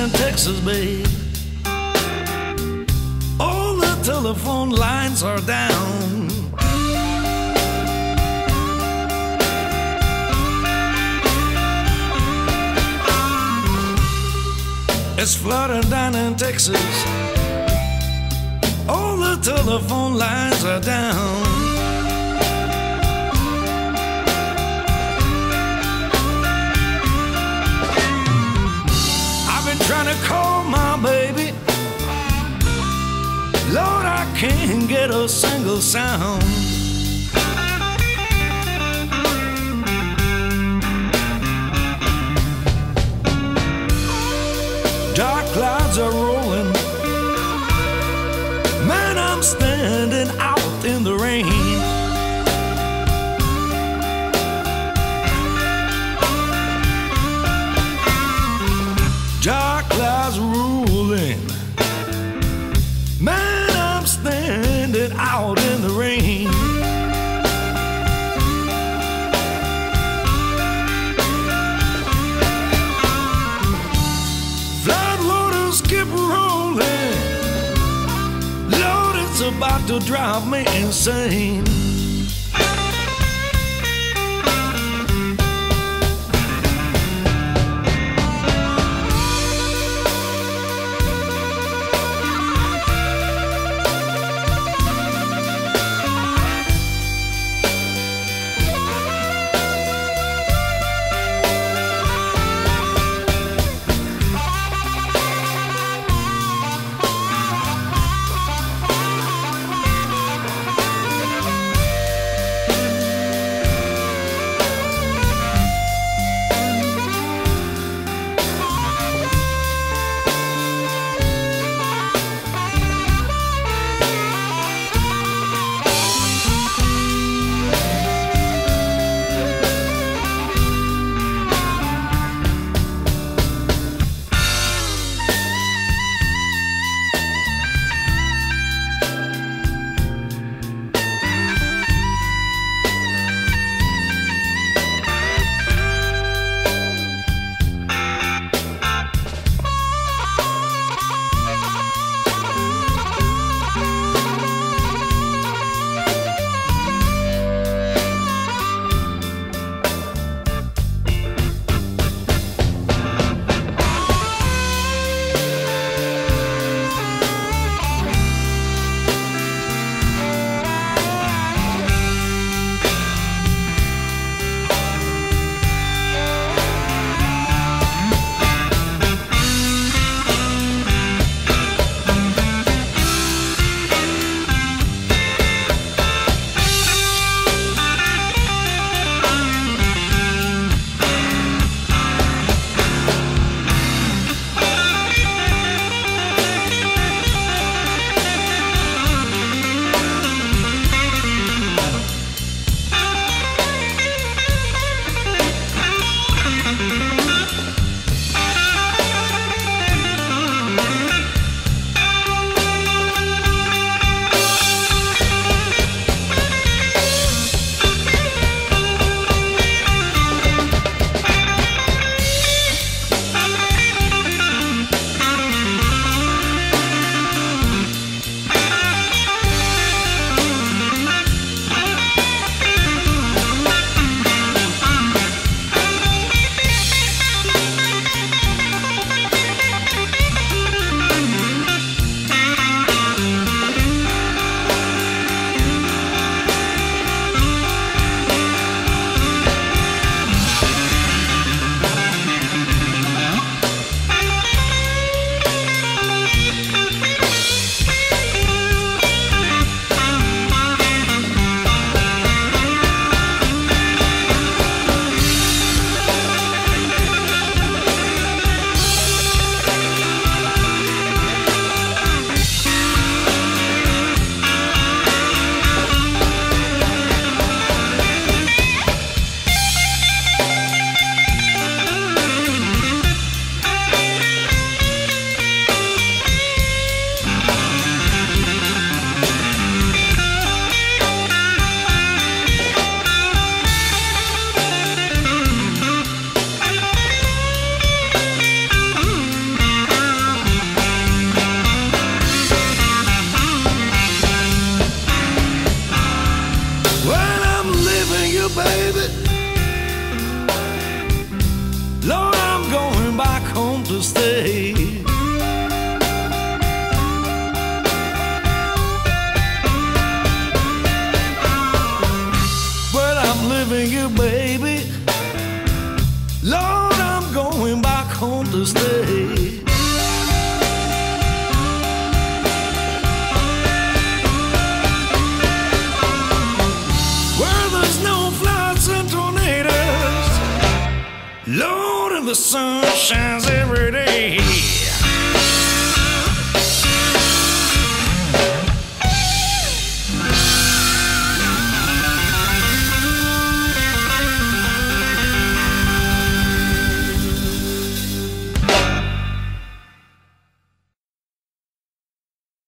in Texas, babe. All the telephone lines are down. It's flooded down in Texas. All the telephone lines are down. I've been trying to call my baby. Lord, I can't get a single sound. Dark clouds are rolling. Man, I'm standing out in the rain. Dark clouds rolling. Man, I'm standing out in the rain. Floodwaters keep rolling. Lord, it's about to drive me insane. to stay. But I'm leaving you, baby. Lord, I'm going back home to stay. Where there's no floods and tornadoes, Lord, and the sun shines every day.